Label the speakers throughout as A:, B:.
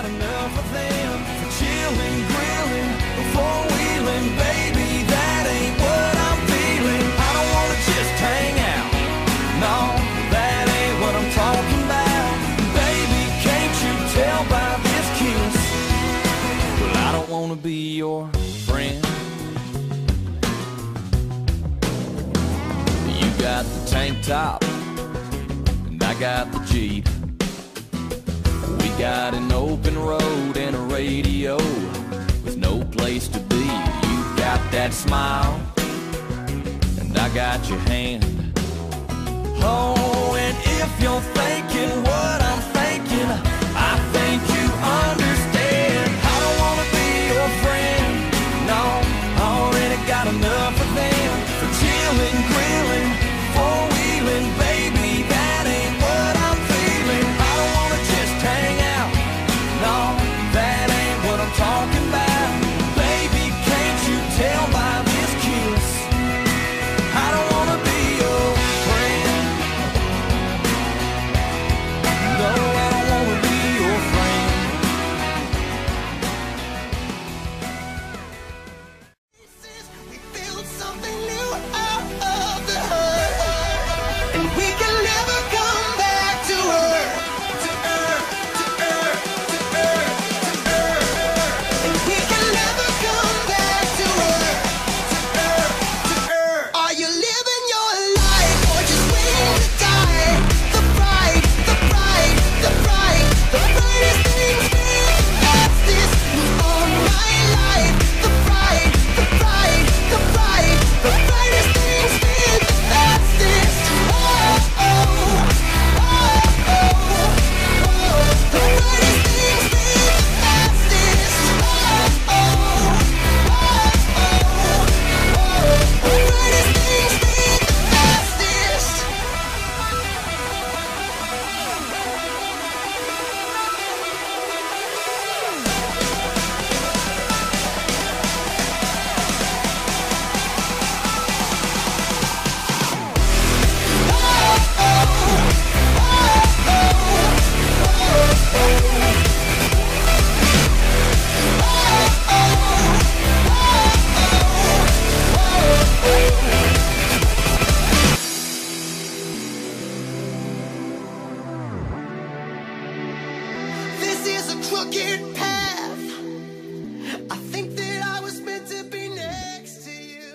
A: got enough of them. For chilling, grilling, four-wheeling, baby, that ain't what I'm feeling. I don't wanna just hang out, no, that ain't what I'm talking about. Baby, can't you tell by this kiss? Well, I don't wanna be your friend. You got the tank top, and I got the Jeep. We got an open road and a radio with no place to be. You got that smile, and I got your hand. Oh, and if you're thinking what I'm thinking, I think you understand. I don't wanna be your friend, no, I already got enough of them. For chilling, grilling, four-wheeling, baby, that ain't what I'm feeling. I don't wanna just hang out, no, that ain't what I'm talking about. Baby, can't you tell by this kiss? I don't wanna be your friend. No, I don't wanna be your friend.
B: We build something new out of the hurt, and we can never come back to earth, to earth, to earth, to earth, to earth, and we can never come back to earth, to earth, to earth. Are you living your life or just waiting to die? The pride, the pride, the pride, the brightest things past this all my life. The pride, the pride, the pride, the brightest things past this. Oh, oh, oh, oh, oh. The brightest things past this. Oh, oh, oh, oh, oh. The brightest things past this. This is a crooked path. I think that I was meant to be next to you.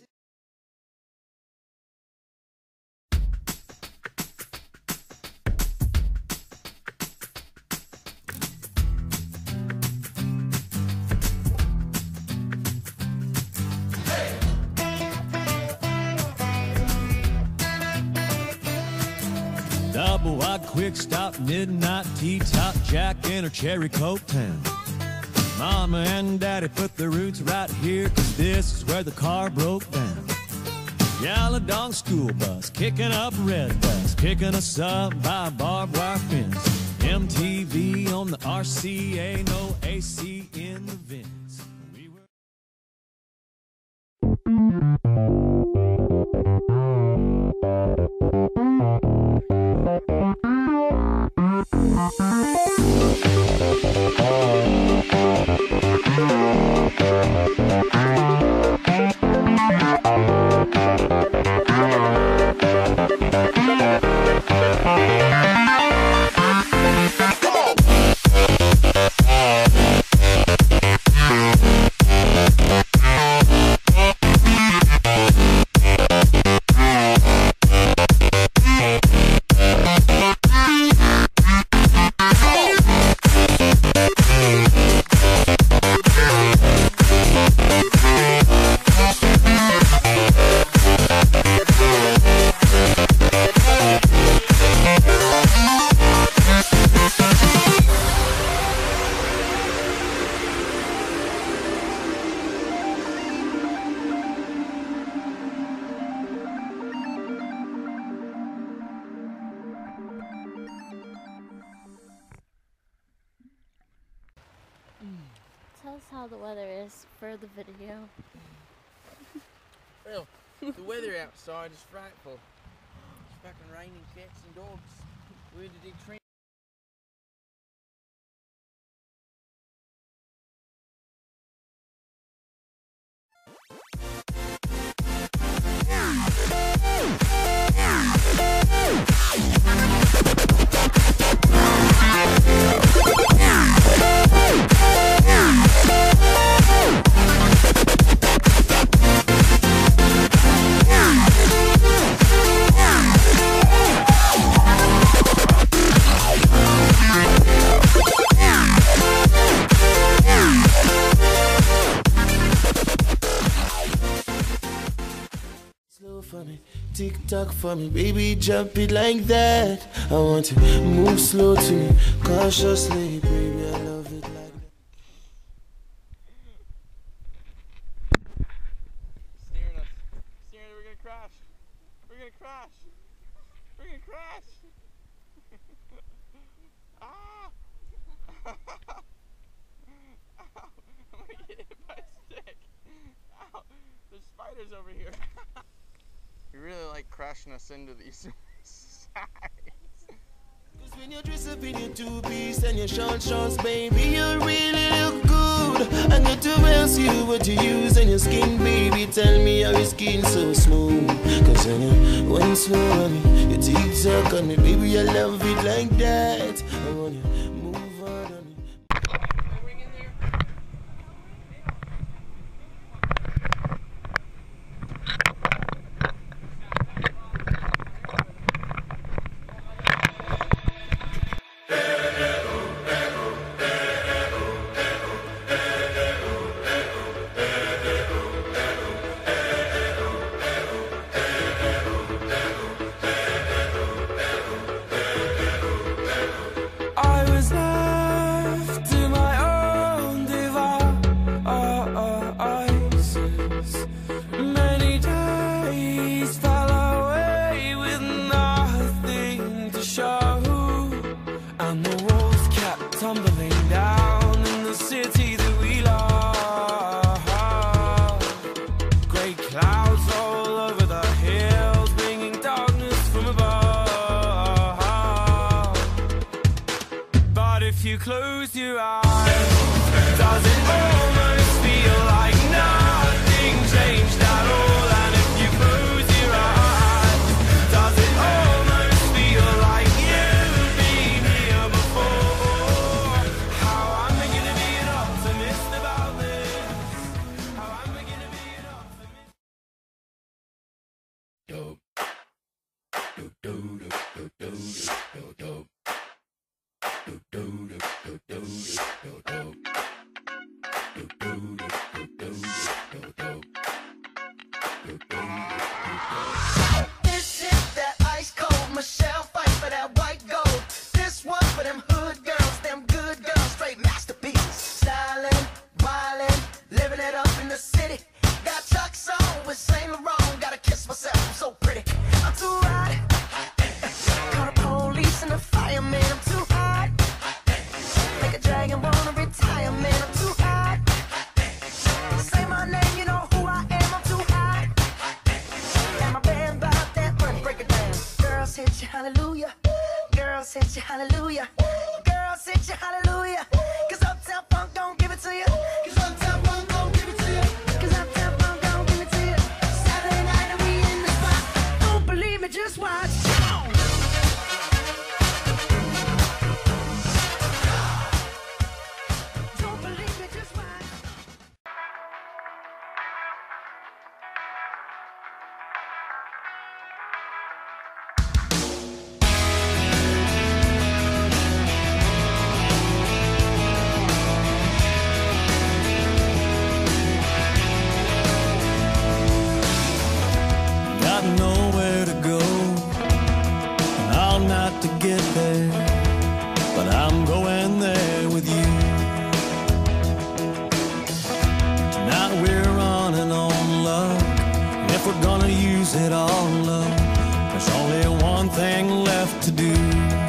C: Double wide, quick stop, midnight tea top, Jack in her cherry coke town. Mama and Daddy put their roots right here, 'cause this is where the car broke down. Yellow dog school bus, kicking up red bus, picking us up by a barbed wire fence. MTV on the RCA, no AC in the vents. We were
D: Tell us how the weather is for the video.
E: Well, the weather outside is frightful. It's fucking raining cats and dogs. We had to dig trenches.
F: TikTok for me, baby, jump it like that. I want to move slow to me, cautiously, baby, I love it like that.
E: Steering us. Steering, we're gonna crash. We're gonna crash. We're gonna crash. Ah! Ow! I'm gonna get hit by a stick. Ow! There's spiders over here. You really like crashing us into these sides.
F: Cause when you dress up in your two-piece and your short shorts, baby, you really look good. And the two else you what you use on your skin, baby, tell me how your skin so smooth. Cause when you went slow on me, you TikTok on me, baby, I love it like that. I want you move on me.
A: I was left to my own devices. Many days fell away with nothing to show, and the walls kept tumbling down in the city that we love. Grey clouds all over the hills, bringing darkness from above. But if you close your eyes, does it almost feel like nothing changed at all? And if you close your eyes, does it almost feel like you've been here before? How am I gonna be an optimist about this? How am I gonna be an optimist?
B: This is that ice cold Michelle fight for that white gold. This one for them hood girls, them good girls, straight masterpieces. Stylin', wildin', living it up in the city. Got Chuck's on with Saint Laurent. Gotta kiss myself, I'm so pretty. I'm too hot. Call the police and the fireman. I'm too hot. Make a dragon wanna retire, man. I'm too hot. Say my name, you know who I am. I'm too hot. And my band bought that money, break it down. Girls hit you, hallelujah. Girls hit you, hallelujah. Girls hit you, hallelujah. Cause Uptown Funk don't give it to you. Cause Uptown Funk don't give it to you. Cause Uptown Funk don't give it to you. Saturday night and we in the spot. Don't believe me, just watch. Don't believe me, just watch.
C: Got nowhere to go, and I'll not to get there, but I'm going there with you. Tonight we're running on luck, and if we're gonna use it all up, there's only one thing left to do.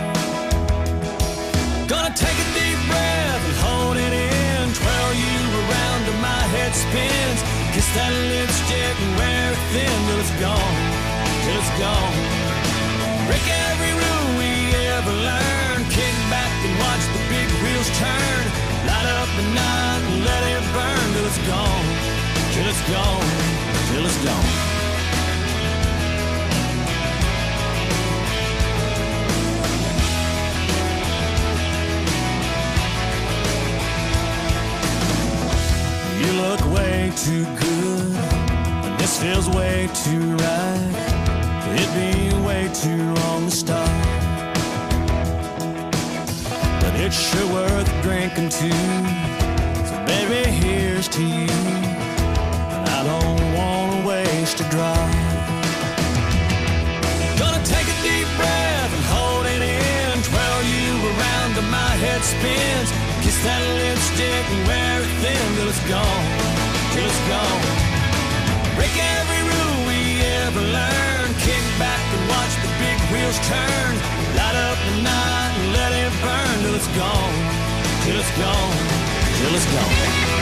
C: Gonna take a deep breath and hold it in, twirl you around till my head spins. Kiss that lipstick and wear it thin till it's gone, till it's gone. Break every rule we ever learned, kick back and watch the big wheels turn. Light up the night and let it burn till it's gone, till it's gone, till it's gone. You look way too good, and this feels way too right. It'd be way too wrong to stop, but it's sure worth drinking too. So baby, here's to you, and I don't wanna waste a drop. till my head spins. Kiss that lipstick and wear it thin till it's gone, till it's gone. Break every rule we ever learned. Kick back and watch the big wheels turn. Light up the night and let it burn till it's gone, till it's gone, till it's gone.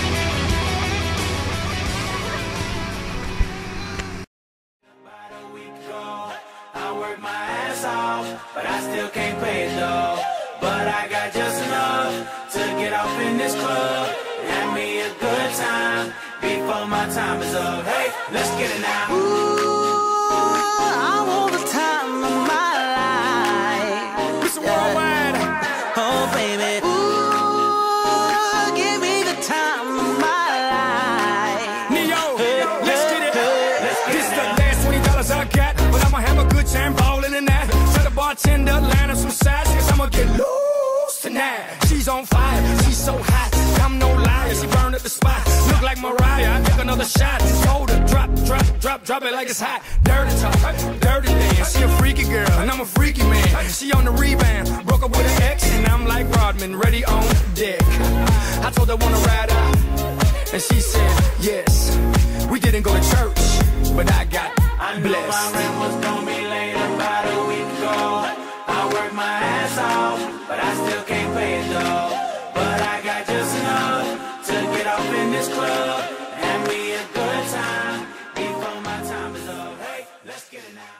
A: But I still can't pay it though. But I got just enough to get off in this club and have me a good time before my time is up. Hey, let's get it now.
B: Ooh, I want the time of my life.
A: Mr. Worldwide.
B: Oh, baby. Ooh, give me the time of my life.
A: Neo, let's get it. This is the last $20 I got, but I'ma have a good time balling in that. Tell the bartender, line up some sides, cause I'ma get loose tonight. She's on fire, she's so hot, I'm no liar, she burned at the spot. Look like Mariah, I take another shot. Hold her, drop, drop, drop, drop it like it's hot. Dirty talk, dirty dance. She a freaky girl, and I'm a freaky man. She on the rebound, broke up with an ex, and I'm like Rodman, ready on deck. I told her wanna ride out, and she said yes. We didn't go to church, but I got blessed.
G: My rent was gonna be late about a week ago. I worked my ass off, but I still can't pay it though. But I got just enough to get off in this club and have me a good time before my time is up. Hey, let's get it now.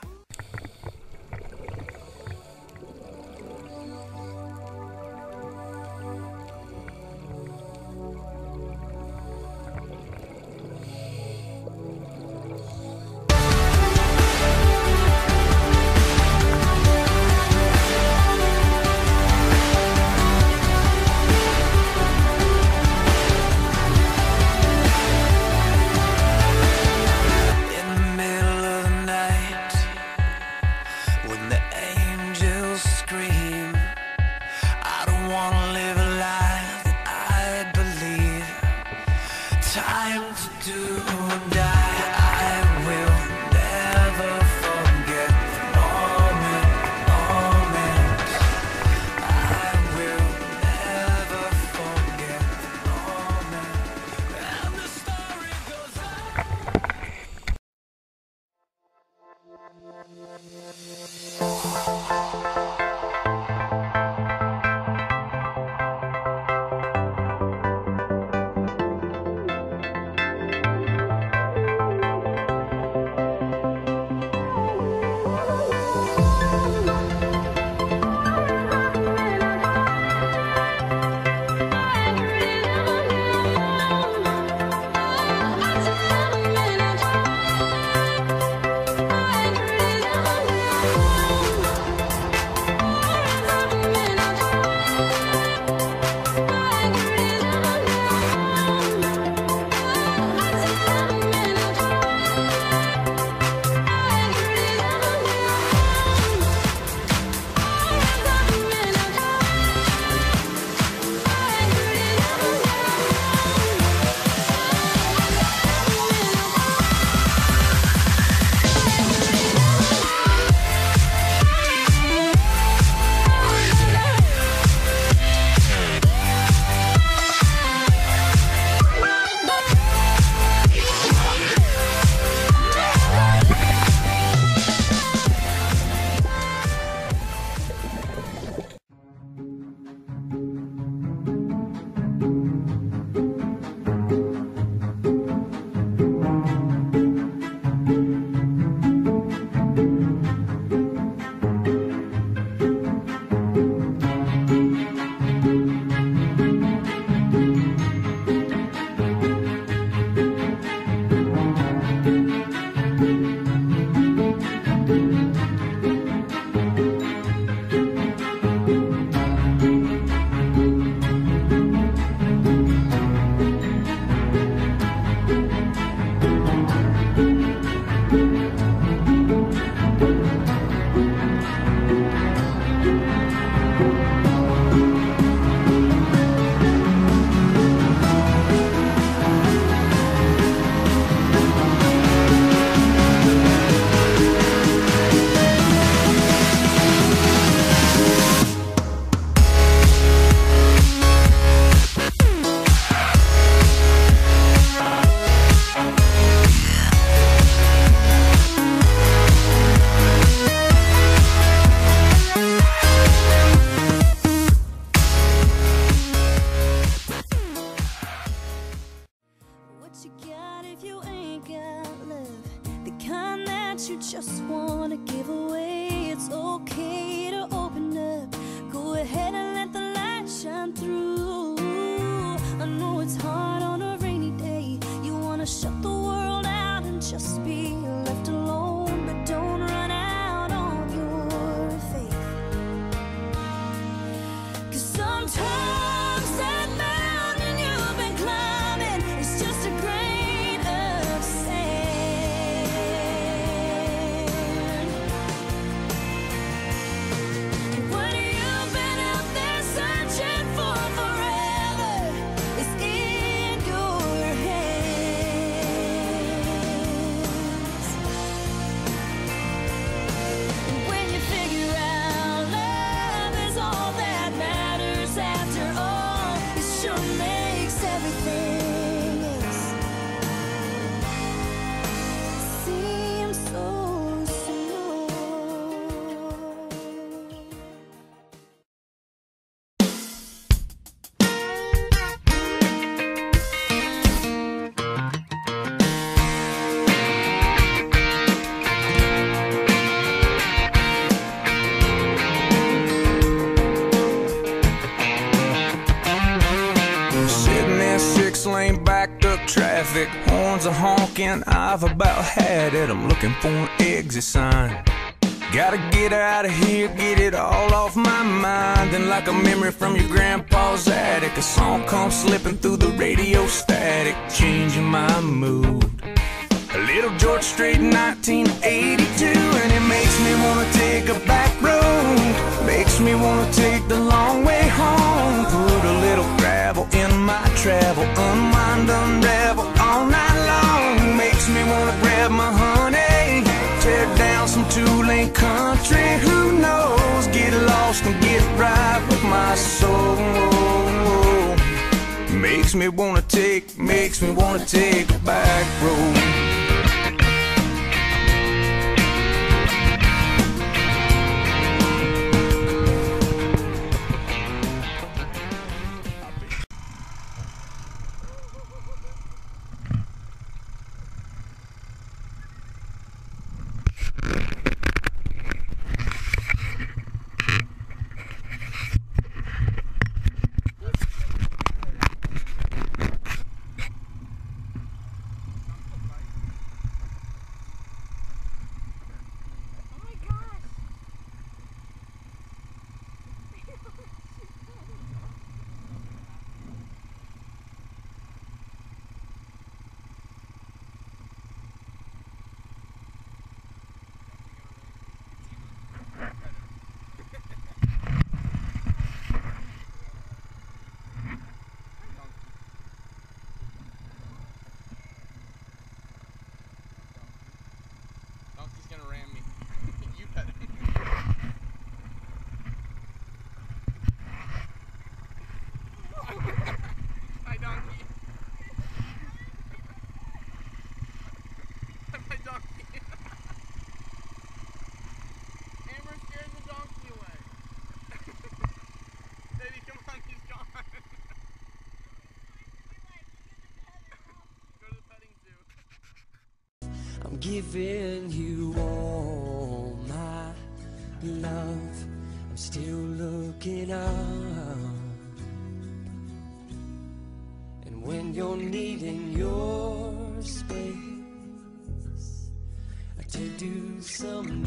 A: ain't backed up traffic. Horns are honking, I've about had it. I'm looking for an exit sign. Gotta get out of here, get it all off my mind. And like a memory from your grandpa's attic, a song comes slipping through the radio static, changing my mood. A little George Strait, 1982, and it makes me wanna take a back road. Makes me wanna take the long way home. Put a little gravel in my travel, unwind, unravel all night long. Makes me wanna grab my honey, tear down some two-lane country. Who knows? Get lost and get right with my soul. Makes me wanna take a back road.
H: I'm giving you all my love. I'm still looking up. And when you're needing your space, to do some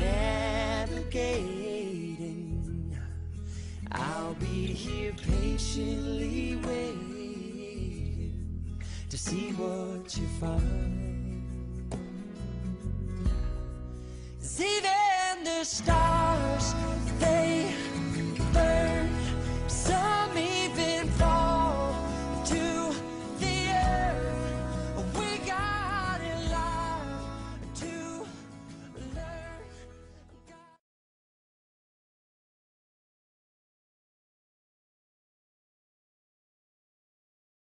H: navigating, I'll be here patiently waiting to see what you find. 'Cause even the stars